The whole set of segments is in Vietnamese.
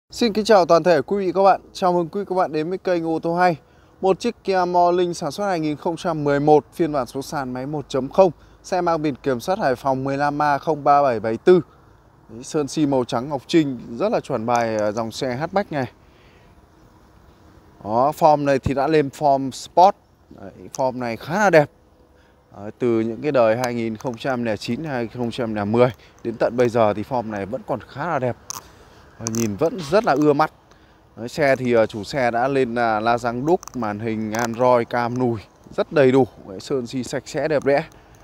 Xin kính chào toàn thể quý vị các bạn. Chào mừng quý vị các bạn đến với kênh Ô tô Hay. Một chiếc Kia Morning sản xuất 2011 phiên bản số sàn máy 1.0. Xe mang biển kiểm soát Hải Phòng 15A03774. Sơn xi màu trắng ngọc trinh, rất là chuẩn bài dòng xe hatchback này. Đó, form này thì đã lên form Sport. Form này khá là đẹp. Từ những cái đời 2009, 2010 đến tận bây giờ thì form này vẫn còn khá là đẹp. Nhìn vẫn rất là ưa mắt. Xe thì chủ xe đã lên la răng đúc, màn hình Android, cam nùi rất đầy đủ. Sơn xi sạch sẽ đẹp đẽ.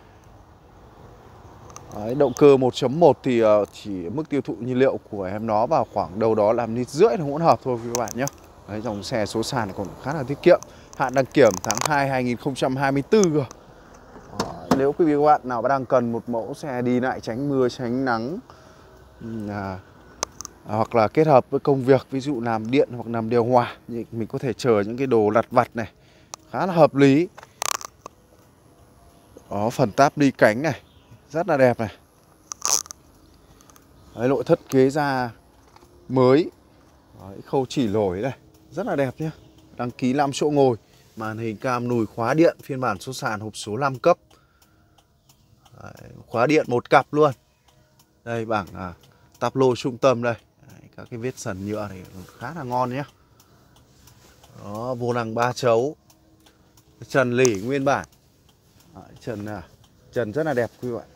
Động cơ 1.1 thì chỉ mức tiêu thụ nhiên liệu của em nó vào khoảng đâu đó là 1,5 lít hỗn hợp thôi các bạn nhé. Dòng xe số sàn còn khá là tiết kiệm. Hạn đăng kiểm tháng 2 2024 cơ. Nếu quý vị các bạn nào đang cần một mẫu xe đi lại tránh mưa tránh nắng, hoặc là kết hợp với công việc, ví dụ làm điện hoặc làm điều hòa, mình có thể chở những cái đồ lặt vặt này, khá là hợp lý. Đó, phần táp đi cánh này rất là đẹp này. Nội thất ghế da mới. Khâu chỉ lồi đây rất là đẹp nhé. Đăng ký 5 chỗ ngồi, màn hình cam nùi, khóa điện phiên bản số sàn, hộp số 5 cấp. Khóa điện một cặp luôn. Đây bảng táp lô trung tâm đây. Các cái vết sần nhựa này khá là ngon nhé. Đó, vô lăng 3 chấu. Trần lỉ nguyên bản. Trần rất là đẹp quý vị ạ.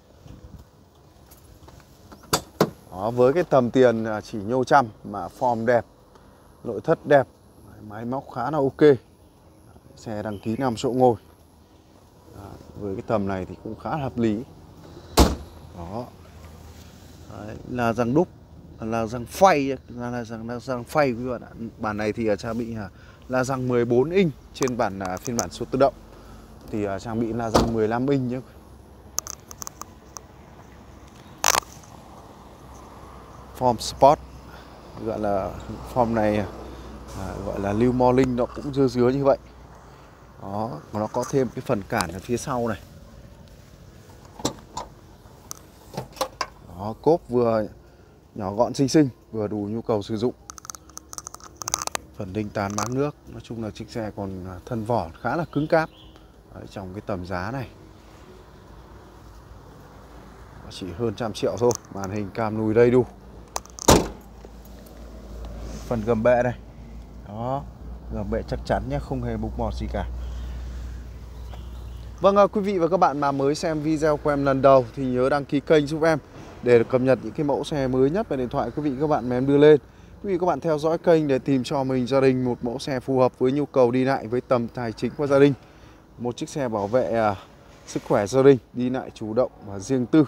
Đó, với cái tầm tiền chỉ nhô trăm mà form đẹp, nội thất đẹp, máy móc khá là ok. Xe đăng ký 5 chỗ ngồi. Với cái tầm này thì cũng khá là hợp lý. Đó. Là răng đúc, là răng phay, là răng phay quý bạn ạ. Bản này thì trang bị là răng 14 inch trên bản phiên bản số tự động thì trang bị là răng 15 inch nhé. Form Sport, gọi là form này gọi là lưu Morning, nó cũng dưa như vậy. Đó, nó có thêm cái phần cản ở phía sau này. Đó, cốp vừa nhỏ gọn xinh xinh, vừa đủ nhu cầu sử dụng. Phần đinh tán máng nước, nói chung là chiếc xe còn thân vỏ khá là cứng cáp. Trong cái tầm giá này chỉ hơn 100 triệu thôi. Màn hình cam nùi đầy đủ. Phần gầm bệ đây. Đó, gầm bệ chắc chắn nhé, không hề mục mọt gì cả. Vâng, quý vị và các bạn mà mới xem video của em lần đầu thì nhớ đăng ký kênh giúp em để cập nhật những cái mẫu xe mới nhất về điện thoại quý vị các bạn mà em đưa lên. Quý vị các bạn theo dõi kênh để tìm cho mình gia đình một mẫu xe phù hợp với nhu cầu đi lại, với tầm tài chính của gia đình. Một chiếc xe bảo vệ sức khỏe gia đình, đi lại chủ động và riêng tư.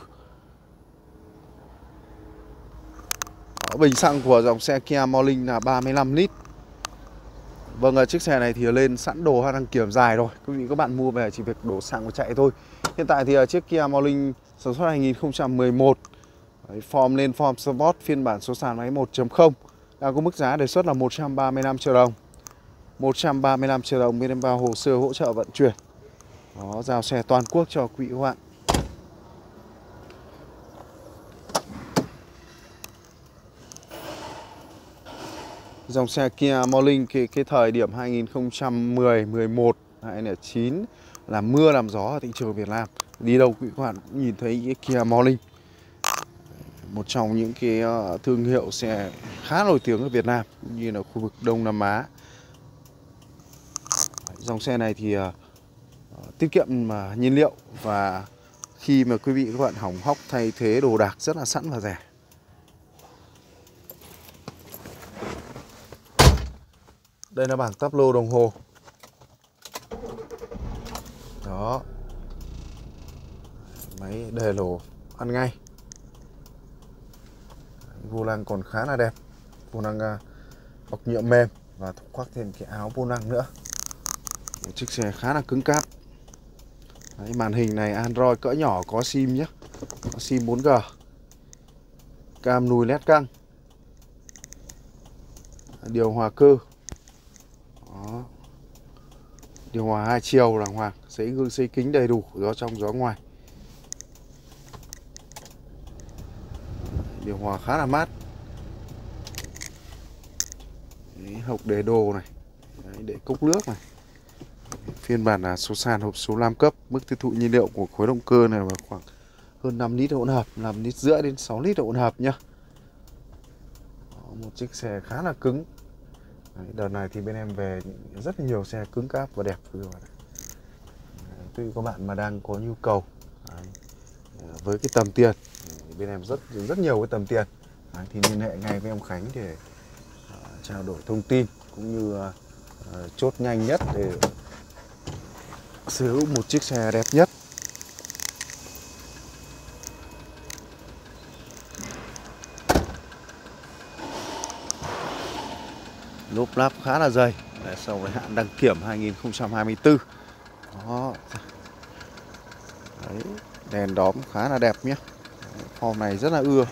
Bình xăng của dòng xe Kia Morning là 35 lít. Vâng, chiếc xe này thì lên sẵn đồ đăng kiểm dài rồi. Quý vị các bạn mua về chỉ việc đổ xăng và chạy thôi. Hiện tại thì chiếc Kia Morning sản xuất 2011 form lên form Sport phiên bản số sàn máy 1.0 đang có mức giá đề xuất là 135 triệu đồng. 135 triệu đồng bên em bao hồ sơ hỗ trợ vận chuyển. Đó, giao xe toàn quốc cho quý vị các bạn. Dòng xe Kia Morning cái thời điểm 2010, 11, 2009 là mưa làm gió ở thị trường Việt Nam. Đi đâu quý vị các bạn cũng nhìn thấy cái Kia Morning. Một trong những cái thương hiệu xe khá nổi tiếng ở Việt Nam cũng như là khu vực Đông Nam Á. Dòng xe này thì tiết kiệm nhiên liệu, và khi mà quý vị các bạn hỏng hóc thay thế đồ đạc rất là sẵn và rẻ. Đây là bảng táp lô đồng hồ. Đó, máy đề lỗ ăn ngay. Vô lăng còn khá là đẹp. Vô lăng bọc nhựa mềm và khoác thêm cái áo vô lăng nữa. Một chiếc xe khá là cứng cáp. Đấy, màn hình này Android cỡ nhỏ, có sim nhé, có sim 4G. Cam nùi led căng. Điều hòa cơ. Đó. Điều hòa 2 chiều đàng hoàng, giấy gương giấy kính đầy đủ, gió trong gió ngoài. Điều hòa khá là mát. Đấy, hộc để đồ này. Đấy, để cốc nước này. Phiên bản là số sàn hộp số 5 cấp. Mức tiêu thụ nhiên liệu của khối động cơ này là khoảng hơn 5 lít hỗn hợp, 5 lít rưỡi đến 6 lít hỗn hợp nhá. Một chiếc xe khá là cứng. Đấy, đợt này thì bên em về rất nhiều xe cứng cáp và đẹp quý các bạn mà đang có nhu cầu. Đấy, với cái tầm tiền bên em rất nhiều cái tầm tiền. Đấy, thì liên hệ ngay với em Khánh để trao đổi thông tin cũng như chốt nhanh nhất để sở hữu một chiếc xe đẹp nhất. Lốp láp khá là dày sau với hạn đăng kiểm 2024. Đó. Đấy, đèn đóm khá là đẹp nhé. Form này rất là ưa.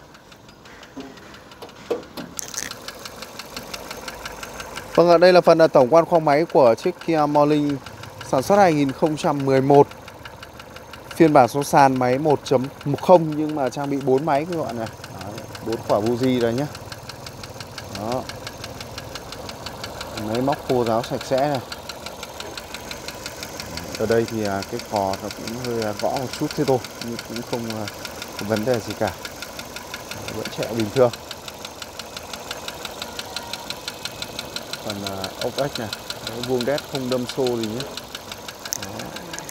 Vâng ạ, đây là phần tổng quan khoang máy của chiếc Kia Morning sản xuất 2011. Phiên bản số sàn máy 1.10 nhưng mà trang bị 4 máy các bạn này. 4 quả buji đây nhé. Đó. Máy móc khô ráo sạch sẽ này. Ở đây thì cái cò nó cũng hơi gõ một chút thế thôi, nhưng cũng không có vấn đề gì cả, vẫn chạy bình thường. Còn ốc ếch này, vuông đét không đâm xô gì nhé. Đó.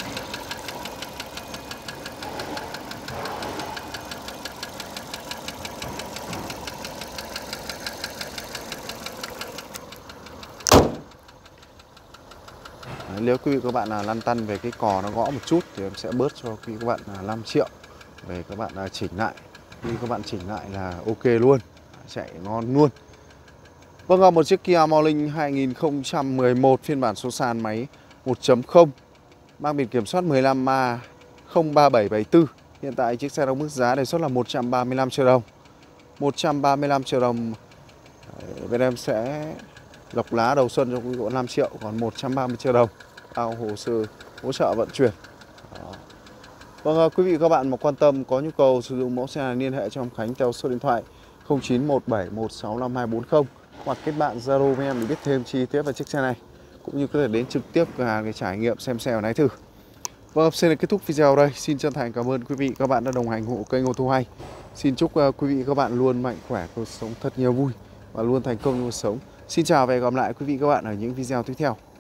Nếu quý vị các bạn lăn tăn về cái cò nó gõ một chút thì em sẽ bớt cho quý vị các bạn 5 triệu về các bạn chỉnh lại. Khi các bạn chỉnh lại là ok luôn, chạy ngon luôn. Vâng, một chiếc Kia Morning 2011 phiên bản số sàn máy 1.0 mang biển kiểm soát 15A03774. Hiện tại chiếc xe đang mức giá đề xuất là 135 triệu đồng. 135 triệu đồng bên em sẽ lọc lá đầu xuân cho quý vị 5 triệu, còn 130 triệu đồng bao hồ sơ hỗ trợ vận chuyển. Đó. Vâng, quý vị các bạn mà quan tâm có nhu cầu sử dụng mẫu xe này liên hệ cho em Khánh theo số điện thoại 0917165240 hoặc kết bạn Zalo với em để biết thêm chi tiết về chiếc xe này, cũng như có thể đến trực tiếp cửa hàng để trải nghiệm xem xe và lái thử. Vâng, xin được kết thúc video ở đây. Xin chân thành cảm ơn quý vị các bạn đã đồng hành hộ kênh ô tô hay. Xin chúc quý vị các bạn luôn mạnh khỏe, cuộc sống thật nhiều vui và luôn thành công trong cuộc sống. Xin chào và hẹn gặp lại quý vị các bạn ở những video tiếp theo.